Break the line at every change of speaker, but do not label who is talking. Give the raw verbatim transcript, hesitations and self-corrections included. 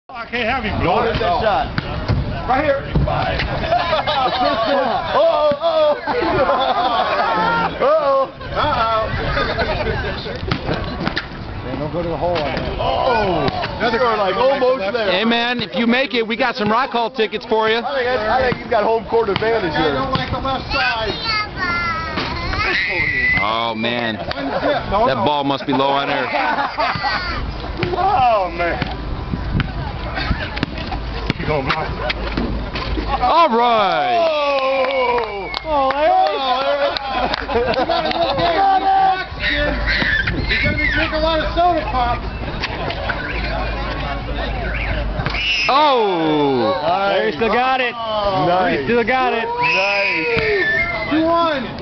I can't have him blow
Hit that
it.
shot. Right here. Assistant. Oh, oh. Uh-oh. Uh-oh.
Don't go to the hole on that.
Oh. You're like almost there.
Hey man, if you make it, we got some rock hall tickets for you.
I think, I think you've got home court advantage
I
here.
don't like the left side.
Oh man, that ball must be low on air.
Oh man. You gonna block?
All right.
Oh.
Oh,
You gotta look at it. You're gonna be drinking a lot of soda pop.
Oh.
Larry still got it.
Nice.
Still got it.
Nice.
You won.